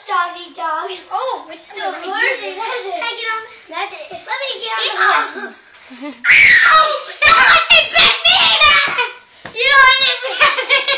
doggy dog. Oh, it's the horse. Can I get on? That's it. Let me get on the horse. Ow! No, she bit me! You only